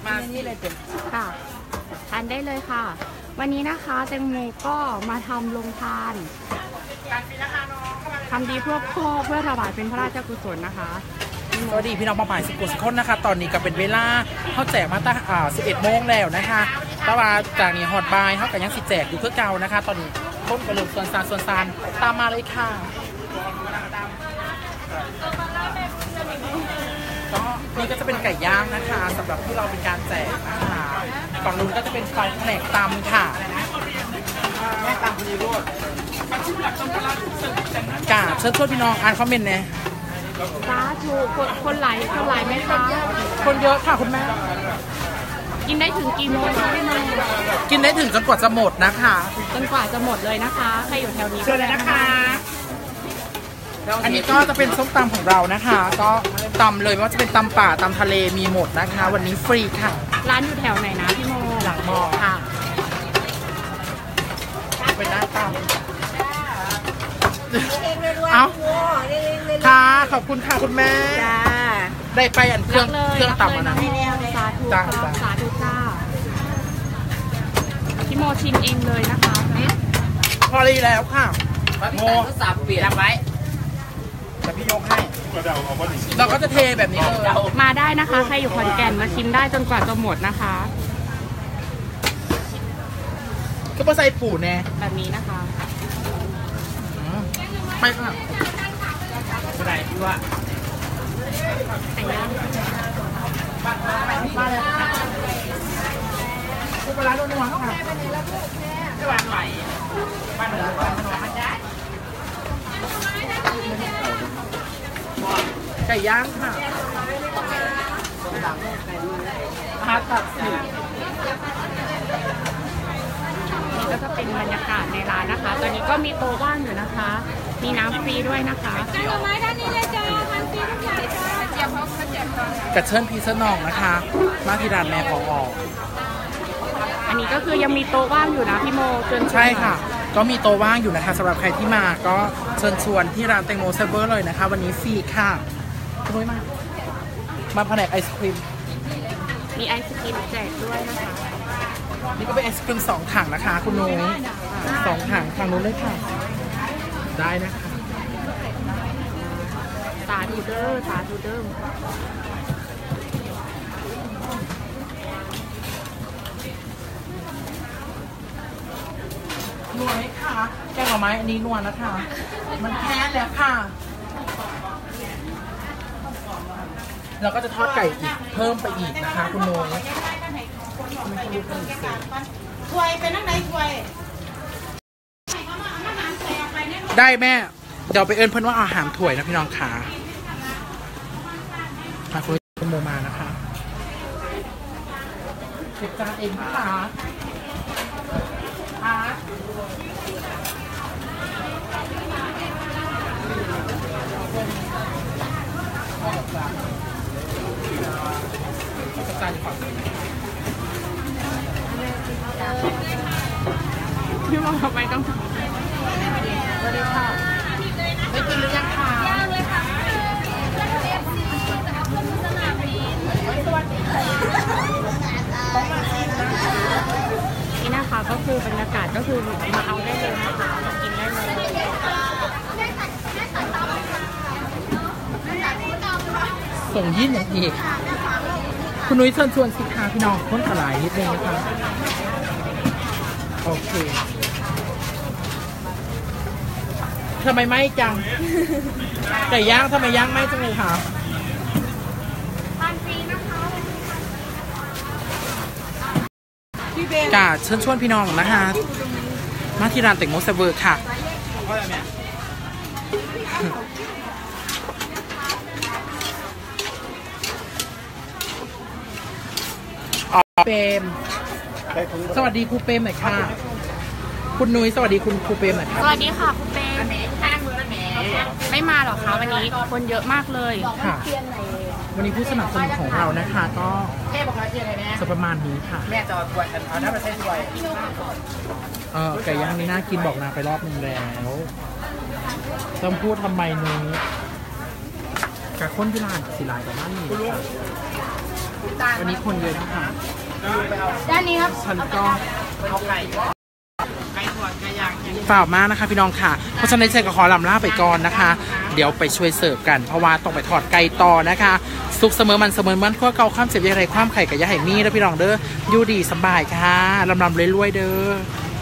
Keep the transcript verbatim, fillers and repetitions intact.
มานี่เลยจ้ะค่ะทานได้เลยค่ะวันนี้นะคะแตงโมก็มาทำโรงทานทำดีเพื่อพ่อเพื่อถวายเป็นพระราชกุศลนะคะสวัสดีพี่น้องมาบ่ายสิบกุศลนะคะตอนนี้ก็เป็นเวลาเขาแจกมาตั้งอ่าสิบเอ็ดโมงแล้วนะคะแต่ว่าจากนี้ฮอตบายเขาก็ยังสิแจกอยู่เพื่อเก่านะคะตอนนี้ต้นกระโหลกส่วนซานส่วนซานตามมาเลยค่ะก็นี่ก็จะเป็นไก่ย่างนะคะสำหรับที่เราเป็นการแจกนะคะฝั่งนู้นก็จะเป็นไฟแผนกตำค่ะแม่ตำพอดีรูดกาเชิญชวนพี่น้องอ่านคอมเมนต์เนี่ยสาธุคนคนไหลคนไหลไหมคะคนเยอะค่ะคุณแม่กินได้ถึงกี่โมงคะพี่แม่กินได้ถึงจนกว่าจะหมดนะคะจนกว่าจะหมดเลยนะคะใครอยู่แถวนี้เชิญเลยนะคะอันนี้ก็จะเป็นส้มตำของเรานะคะก็ตำเลยว่าจะเป็นตำป่าตำทะเลมีหมดนะคะวันนี้ฟรีค่ะร้านอยู่แถวไหนนะพี่โมหลังมอค่ะเป็นหน้าตำเอาค่ะขอบคุณค่ะคุณแม่ได้ไปอันเครื่องเครื่องตำนะสาธุจ้าสาธุจ้าพี่โมชิมเองเลยนะคะพอดีแล้วค่ะโมสับเปลี่ยนไว้แต่พี่ยกให้เราก็จะเทแบบนี้เลยมาได้นะคะใครอยู่ขอนแก่นมาชิมได้จนกว่าจะหมดนะคะก็มาใส่ปูแน่แบบนี้นะคะไปค่ะไปไหนพี่ว่าแต่งย่างมาเลยคุณปลาโดนหัวค่ะไม่หวานไหวบ้านเหนือบ้านเหนือมาได้ไก่ย่างค่ะมาตัดสินี่ก็จะเป็นบรรยากาศในร้านนะคะตอนนี้ก็มีโต๊ะว่างอยู่นะคะมีน้ำฟรีด้วยนะคะผลไม้ด้านนี้เลยจ้าทันฟรีทุกอย่างจ้าเจี๊ยบเขาเจี๊ยบกระเชิญพีเซอร์นองนะคะมาที่ร้านแม่พอออันนี้ก็คือยังมีโต๊ะว่างอยู่นะพี่โมเชิญใช่ค่ะก็มีโต๊ะว่างอยู่นะคะสำหรับใครที่มาก็เชิญชวนที่ร้านแตงโมเซเวอร์เลยนะคะวันนี้ฟรีค่ะคุณนุ้ยมามาแผนกไอศครีมมีไอศครีมแจกด้วยนะคะนี่ก็เป็นไอศครีมสองถังนะคะคุณนุ้ยสองถังทางนู้นเลยค่ะได้นะคะสาธุเด้อสาธุเด้อนัวไหมคะแกงหน่อไม้อันนี้นัวนะคะมันแค่แล้วค่ะเราก็จะทอดไก่อีกเพิ่มไปอีกนะคะคุณนุ้ยถ้วยเป็นนักไหนถ้วยได้แม่เดี๋ยวไปเอิญเพื่อนว่าอาหารถ้วยนะพี่น้องขามาคุยกับโมมานะคะเก็บจานเองค่ะอาร์ตจานฝั่งนี้พี่โมทำไมต้องสวัสดีค่ะได้กินหรือยังคะนี่นะคะก็คือบรรยากาศก็คือมาเอาได้เลยนะคะกินได้เลยส่งยิ้มอย่างอีกคุณนุ้ยเชิญชวนสิคะพี่น้องค้นขลายนิดนึงนะคะโอเคทำไมไม่จังไก่ย่างทำไมย่างไม่จังเลยคะทานฟรีนะคะกาเชิญชวนพี่น้องนะคะมาที่ร้านแตงโมเซเวอร์ค่ะเปมสวัสดีครูเปมหน่อยค่ะคุณนุ้ยสวัสดีคุณครูเปมหน่อยค่ะสวัสดีค่ะครูเปมไม่มาหรอคะวันนี้คนเยอะมากเลยค่ะวันนี้ผู้สนับสนุนของเรานะคะก็จะประมาณนี้ค่ะแม่จอดถวยเอาน้ำมาใส่ถวยเออไก่ย่างนี้น่ากินบอกนาไปรอบนึงแล้วต้องพูดทำไมนุ้ยกับคนที่ร้านสีลายกับบ้านนี้วันนี้คนเยอะนะคะด้านนี้ครับฉันก็เอาไก่ไก่ทอดไก่ย่างกินฝ่ามากนะคะพี่น้องค่ะเพราะฉะนั้นเชนก็ขอลำลาไปก่อนนะคะ เดี๋ยวไปช่วยเสิร์ฟกันเพราะว่าต้องไปทอดไก่ต่อนะคะสุกเสมอมันเสมอมันขั้วเกาข้ามเสียบยังไรความไข่กับยาไห่มีแล้วพี่น้องเด้ออยู่ดีสบายค่ะลำลำรวยๆเด้อ